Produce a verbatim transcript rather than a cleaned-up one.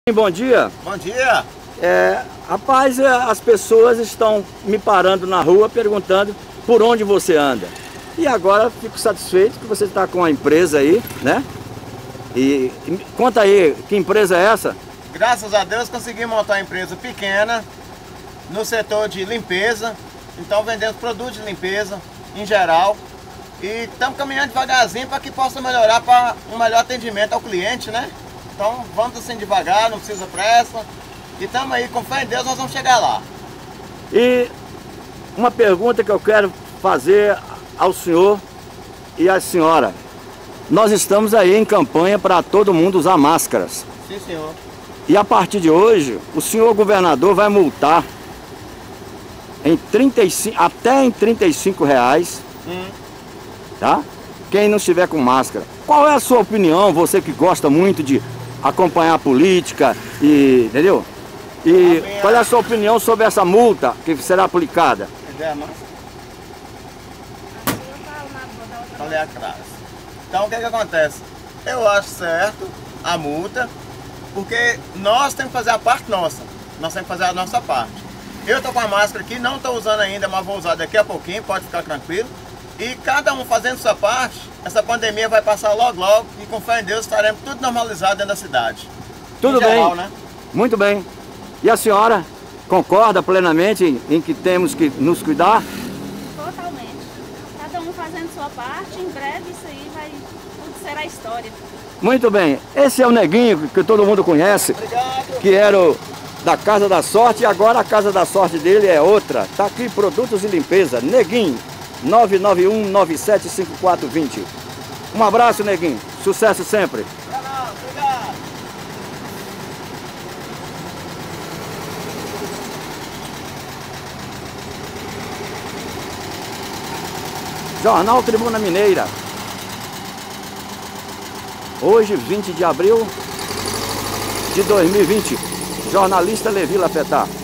Bom dia. Bom dia. É, rapaz, as pessoas estão me parando na rua perguntando por onde você anda. E agora fico satisfeito que você está com a empresa aí, né? E, e conta aí, que empresa é essa? Graças a Deus consegui montar uma empresa pequena no setor de limpeza. Então vendemos produtos de limpeza em geral. E estamos caminhando devagarzinho para que possa melhorar para um melhor atendimento ao cliente, né? Então vamos assim devagar, não precisa pressa. E estamos aí, com fé em Deus, nós vamos chegar lá. E uma pergunta que eu quero fazer ao senhor e à senhora. Nós estamos aí em campanha para todo mundo usar máscaras. Sim, senhor. E a partir de hoje, o senhor governador vai multar em trinta e cinco, até em trinta e cinco reais, hum. tá? Quem não estiver com máscara. Qual é a sua opinião, você que gosta muito de acompanhar a política, e, entendeu? E minha... qual é a sua opinião sobre essa multa que será aplicada? Falei atrás. Então o que é que acontece? Eu acho certo a multa, porque nós temos que fazer a parte nossa. Nós temos que fazer a nossa parte. Eu estou com a máscara aqui, não estou usando ainda, mas vou usar daqui a pouquinho, pode ficar tranquilo. E cada um fazendo sua parte, essa pandemia vai passar logo logo e com fé em Deus estaremos tudo normalizado dentro da cidade. Tudo bem, geral, né? Muito bem. E a senhora concorda plenamente em, em que temos que nos cuidar? Totalmente. Cada um fazendo sua parte, em breve isso aí vai, tudo será história. Muito bem. Esse é o Neguinho, que todo mundo conhece. Obrigado. Que era o da Casa da Sorte, e agora a Casa da Sorte dele é outra. Tá aqui, produtos de limpeza, Neguinho. nove nove um nove sete cinco quatro dois zero. Um abraço, Neguinho. Sucesso sempre. Obrigado. Jornal Tribuna Mineira. Hoje, vinte de abril de dois mil e vinte. Jornalista Levi Lafetá.